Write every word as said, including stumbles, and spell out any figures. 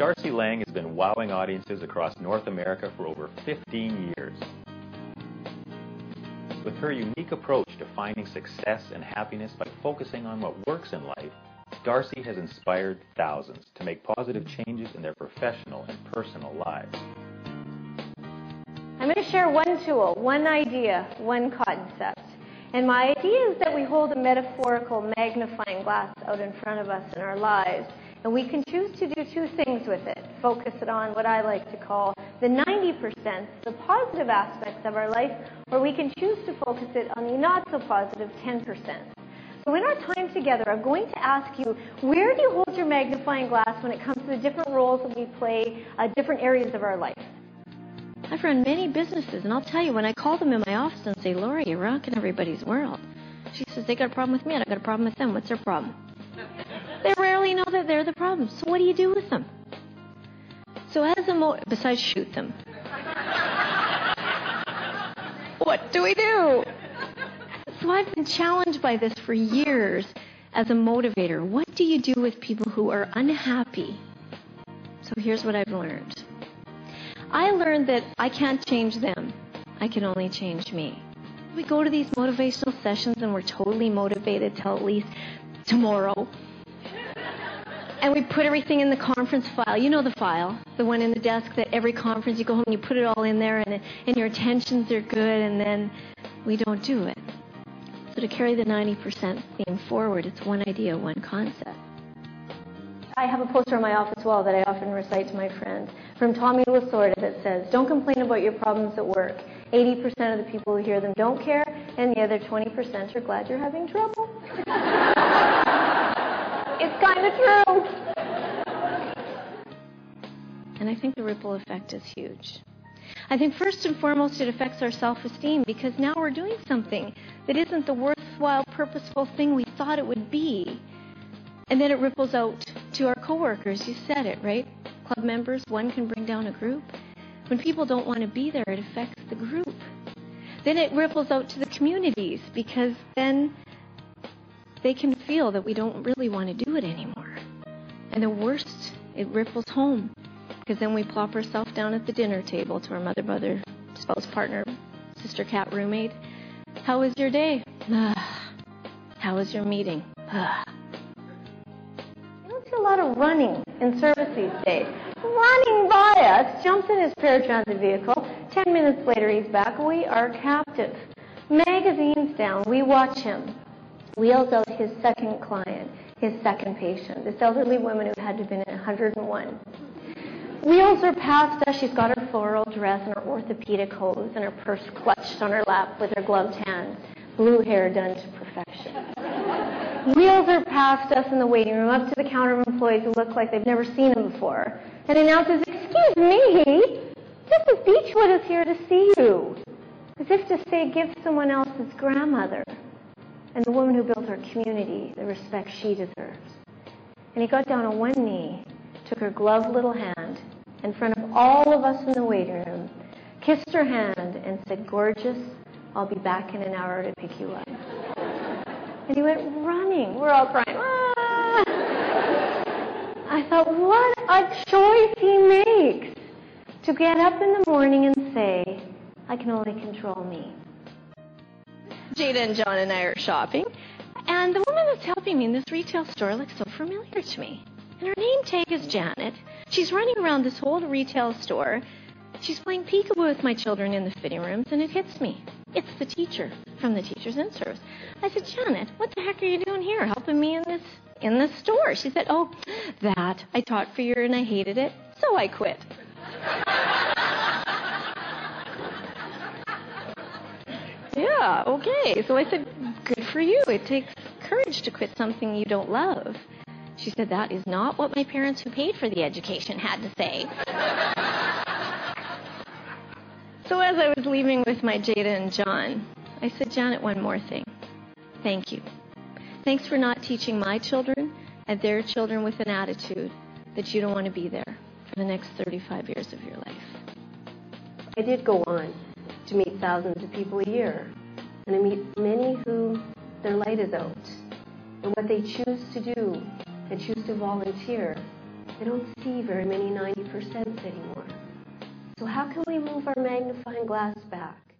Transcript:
Darci Lang has been wowing audiences across North America for over fifteen years. With her unique approach to finding success and happiness by focusing on what works in life, Darci has inspired thousands to make positive changes in their professional and personal lives. I'm going to share one tool, one idea, one concept. And my idea is that we hold a metaphorical magnifying glass out in front of us in our lives, and we can choose to do two things with it. Focus it on what I like to call the ninety percent, the positive aspects of our life, or we can choose to focus it on the not so positive ten percent. So in our time together, I'm going to ask you, where do you hold your magnifying glass when it comes to the different roles that we play, uh, different areas of our life? I've run many businesses, and I'll tell you, when I call them in my office and say, Laura, you're rocking everybody's world, she says, they got a problem with me, and I got a problem with them. What's their problem? They rarely know that they're the problem. So what do you do with them? So as a mo- besides shoot them, what do we do? So I've been challenged by this for years as a motivator. What do you do with people who are unhappy? So here's what I've learned. I learned that I can't change them. I can only change me. We go to these motivational sessions and we're totally motivated till at least tomorrow. And we put everything in the conference file. You know the file, the one in the desk that every conference you go home and you put it all in there, and, and your intentions are good, and then we don't do it. So to carry the ninety percent theme forward, it's one idea, one concept. I have a poster on my office wall that I often recite to my friends from Tommy Lasorda that says, don't complain about your problems at work. eighty percent of the people who hear them don't care, and the other twenty percent are glad you're having trouble. It's kind of true. And I think the ripple effect is huge. I think first and foremost it affects our self-esteem, because now we're doing something that isn't the worthwhile, purposeful thing we thought it would be. And then it ripples out to our coworkers. You said it, right? Club members, one can bring down a group. When people don't want to be there, it affects the group. Then it ripples out to the communities, because then they can feel that we don't really want to do it anymore. And the worst, it ripples home, because then we plop ourselves down at the dinner table to our mother, brother, spouse, partner, sister, cat, roommate. How was your day? How was your meeting? A lot of running in service these days. Running by us, jumps in his paratransit vehicle. Ten minutes later, he's back. We are captive. Magazines down. We watch him. Wheels out his second client, his second patient, this elderly woman who had to have been in one hundred and one. Wheels are past us. She's got her floral dress and her orthopedic hose and her purse clutched on her lap with her gloved hands. Blue hair done to perfection. Wheels are past us in the waiting room, up to the counter of employees who look like they've never seen him before, and announces, excuse me, Missus Beechwood is here to see you. As if to say, give someone else his grandmother and the woman who built our community the respect she deserves. And he got down on one knee, took her gloved little hand in front of all of us in the waiting room, kissed her hand, and said, gorgeous, I'll be back in an hour to pick you up. And he went running. We're all crying. Ah! I thought, what a choice he makes to get up in the morning and say, I can only control me. Jada and John and I are shopping, and the woman that's helping me in this retail store looks so familiar to me. And her name tag is Janet. She's running around this whole retail store. She's playing peekaboo with my children in the fitting rooms, and it hits me. It's the teacher from the Teachers in Service. I said, Janet, what the heck are you doing here, helping me in this in this store? She said, oh, that. I taught for a year and I hated it, so I quit. Yeah, okay. So I said, good for you. It takes courage to quit something you don't love. She said, that is not what my parents who paid for the education had to say. So as I was leaving with my Jada and John, I said, Janet, one more thing. Thank you. Thanks for not teaching my children and their children with an attitude that you don't want to be there for the next thirty-five years of your life. I did go on to meet thousands of people a year, and I meet many who their light is out. And what they choose to do, they choose to volunteer, They don't see very many ninety percents anymore. So how can we move our magnifying glass back?